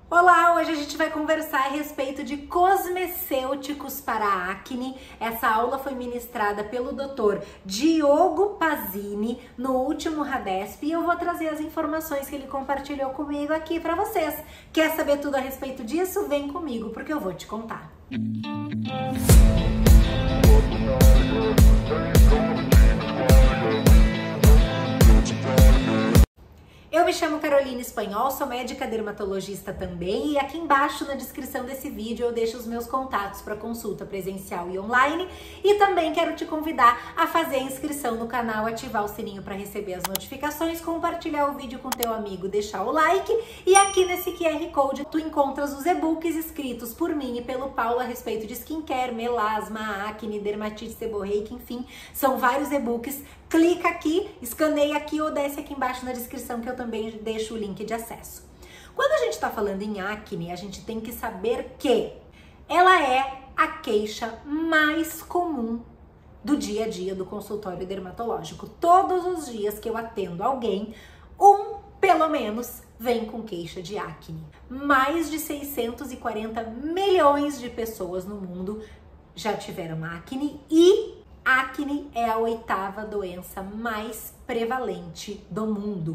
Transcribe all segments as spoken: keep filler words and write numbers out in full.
Olá, hoje a gente vai conversar a respeito de cosmecêuticos para acne. Essa aula foi ministrada pelo doutor Diogo Pazini no último Radesp e eu vou trazer as informações que ele compartilhou comigo aqui para vocês. Quer saber tudo a respeito disso? Vem comigo porque eu vou te contar. Eu me chamo Carolina Espanhol, sou médica dermatologista também e aqui embaixo na descrição desse vídeo eu deixo os meus contatos para consulta presencial e online e também quero te convidar a fazer a inscrição no canal, ativar o sininho para receber as notificações, compartilhar o vídeo com teu amigo, deixar o like e aqui nesse Q R Code tu encontras os e-books escritos por mim e pelo Paulo a respeito de skincare, melasma, acne, dermatite seborreica, enfim, são vários e-books. Clica aqui, escaneia aqui ou desce aqui embaixo na descrição que eu também deixo o link de acesso. Quando a gente está falando em acne, a gente tem que saber que ela é a queixa mais comum do dia a dia do consultório dermatológico. Todos os dias que eu atendo alguém, um, pelo menos, vem com queixa de acne. Mais de seiscentos e quarenta milhões de pessoas no mundo já tiveram acne e acne é a oitava doença mais prevalente do mundo.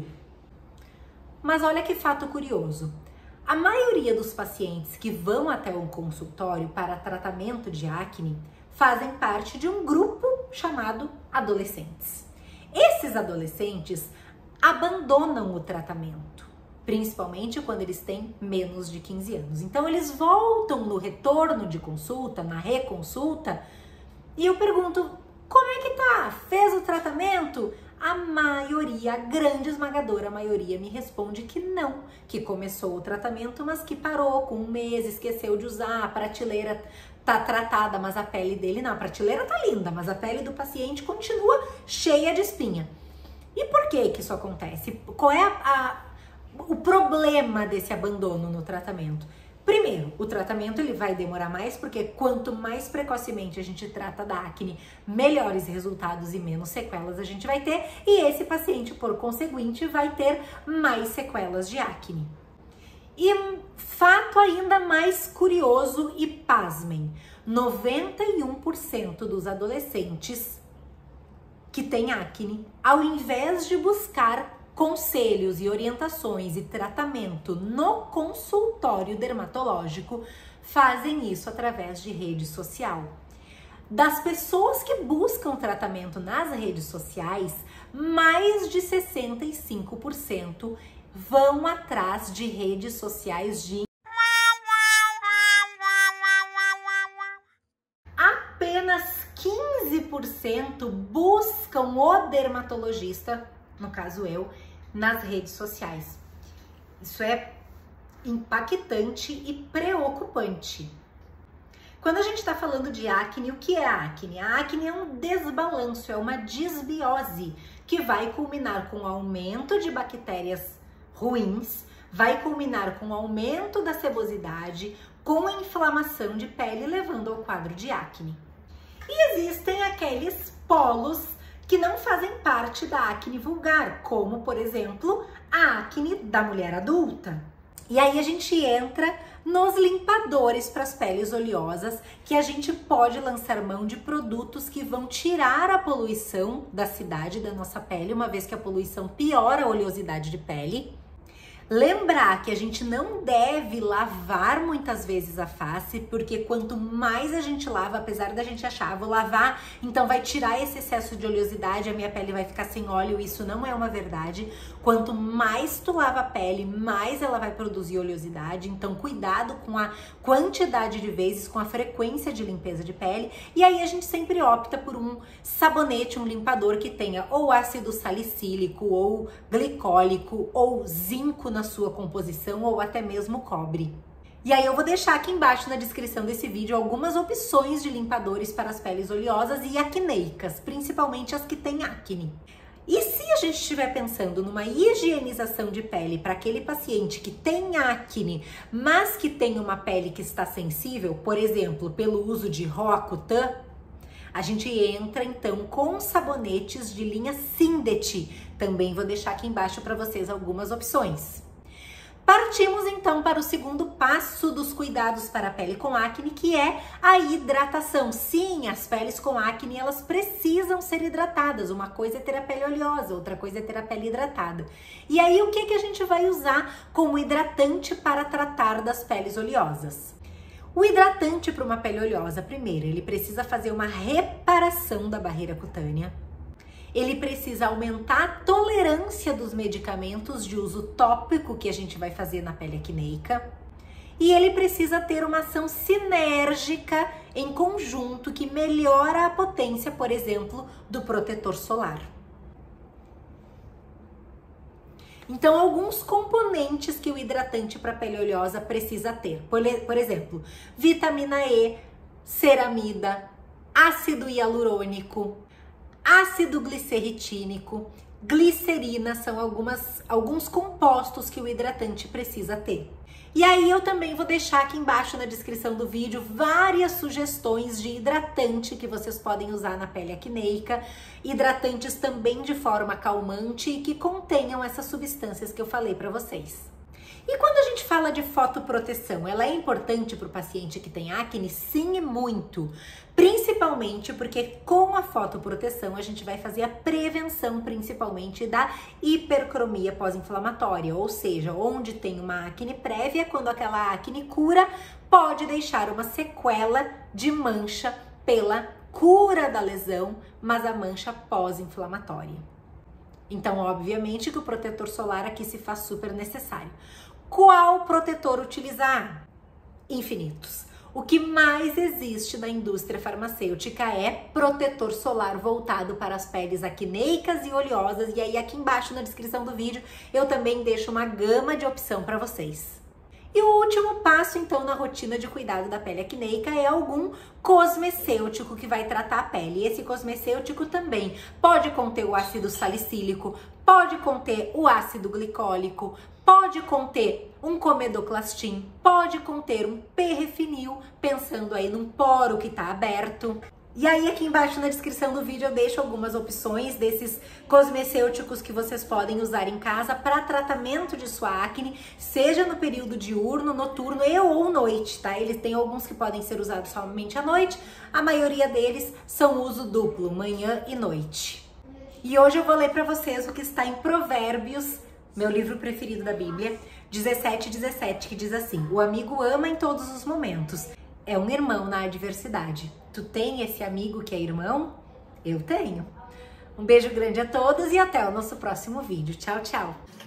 Mas olha que fato curioso. A maioria dos pacientes que vão até um consultório para tratamento de acne fazem parte de um grupo chamado adolescentes. Esses adolescentes abandonam o tratamento, principalmente quando eles têm menos de quinze anos. Então eles voltam no retorno de consulta, na reconsulta, e eu pergunto, como é que tá? Fez o tratamento? A maioria, a grande esmagadora maioria me responde que não, que começou o tratamento, mas que parou com um mês, esqueceu de usar, a prateleira tá tratada, mas a pele dele não, a prateleira tá linda, mas a pele do paciente continua cheia de espinha. E por que que isso acontece? Qual é a, a, o problema desse abandono no tratamento? Primeiro, o tratamento ele vai demorar mais porque quanto mais precocemente a gente trata da acne, melhores resultados e menos sequelas a gente vai ter e esse paciente, por conseguinte, vai ter mais sequelas de acne. E um fato ainda mais curioso e pasmem, noventa e um por cento dos adolescentes que têm acne, ao invés de buscar conselhos e orientações e tratamento no consultório dermatológico, fazem isso através de rede social. Das pessoas que buscam tratamento nas redes sociais, mais de sessenta e cinco por cento vão atrás de redes sociais de apenas quinze por cento buscam o dermatologista, no caso eu, nas redes sociais. Isso é impactante e preocupante. Quando a gente está falando de acne, o que é a acne? A acne é um desbalanço, é uma disbiose que vai culminar com o aumento de bactérias ruins, vai culminar com o aumento da sebosidade, com a inflamação de pele, levando ao quadro de acne. E existem aqueles polos que não fazem parte da acne vulgar, como, por exemplo, a acne da mulher adulta. E aí a gente entra nos limpadores para as peles oleosas, que a gente pode lançar mão de produtos que vão tirar a poluição da cidade da nossa pele, uma vez que a poluição piora a oleosidade de pele. Lembrar que a gente não deve lavar muitas vezes a face, porque quanto mais a gente lava, apesar da gente achar, ah, vou lavar, então vai tirar esse excesso de oleosidade, a minha pele vai ficar sem óleo, isso não é uma verdade. Quanto mais tu lava a pele, mais ela vai produzir oleosidade, então cuidado com a quantidade de vezes, com a frequência de limpeza de pele, e aí a gente sempre opta por um sabonete, um limpador que tenha ou ácido salicílico, ou glicólico, ou zinco na sua composição ou até mesmo cobre. E aí eu vou deixar aqui embaixo na descrição desse vídeo algumas opções de limpadores para as peles oleosas e acneicas, principalmente as que têm acne. E se a gente estiver pensando numa higienização de pele para aquele paciente que tem acne, mas que tem uma pele que está sensível, por exemplo, pelo uso de Roacutan, a gente entra então com sabonetes de linha Sindet. Também vou deixar aqui embaixo para vocês algumas opções. Partimos então para o segundo passo dos cuidados para a pele com acne, que é a hidratação. Sim, as peles com acne, elas precisam ser hidratadas. Uma coisa é ter a pele oleosa, outra coisa é ter a pele hidratada. E aí, o que que a gente vai usar como hidratante para tratar das peles oleosas? O hidratante para uma pele oleosa, primeiro, ele precisa fazer uma reparação da barreira cutânea. Ele precisa aumentar a tolerância dos medicamentos de uso tópico que a gente vai fazer na pele acneica. E ele precisa ter uma ação sinérgica em conjunto que melhora a potência, por exemplo, do protetor solar. Então, alguns componentes que o hidratante para pele oleosa precisa ter. Por, por exemplo, vitamina E, ceramida, ácido hialurônico, ácido glicerritínico, glicerina são algumas, alguns compostos que o hidratante precisa ter. E aí eu também vou deixar aqui embaixo na descrição do vídeo várias sugestões de hidratante que vocês podem usar na pele acneica, hidratantes também de forma calmante e que contenham essas substâncias que eu falei para vocês. E quando a gente fala de fotoproteção, ela é importante para o paciente que tem acne? Sim, e muito. Principalmente porque com a fotoproteção a gente vai fazer a prevenção principalmente da hipercromia pós-inflamatória, ou seja, onde tem uma acne prévia, quando aquela acne cura, pode deixar uma sequela de mancha pela cura da lesão, mas a mancha pós-inflamatória. Então, obviamente que o protetor solar aqui se faz super necessário. Qual protetor utilizar? Infinitos. O que mais existe na indústria farmacêutica é protetor solar voltado para as peles acneicas e oleosas. E aí aqui embaixo na descrição do vídeo eu também deixo uma gama de opção para vocês. E o último passo, então, na rotina de cuidado da pele acneica é algum cosmecêutico que vai tratar a pele. E esse cosmecêutico também pode conter o ácido salicílico, pode conter o ácido glicólico, pode conter um comedoclastin, pode conter um perrefinil, pensando aí num poro que está aberto. E aí aqui embaixo na descrição do vídeo eu deixo algumas opções desses cosmecêuticos que vocês podem usar em casa para tratamento de sua acne, seja no período diurno, noturno e ou noite, tá? Eles têm alguns que podem ser usados somente à noite, a maioria deles são uso duplo, manhã e noite. E hoje eu vou ler para vocês o que está em Provérbios, meu livro preferido da Bíblia, dezessete, dezessete, que diz assim: o amigo ama em todos os momentos, é um irmão na adversidade. Tu tem esse amigo que é irmão? Eu tenho. Um beijo grande a todos e até o nosso próximo vídeo. Tchau, tchau!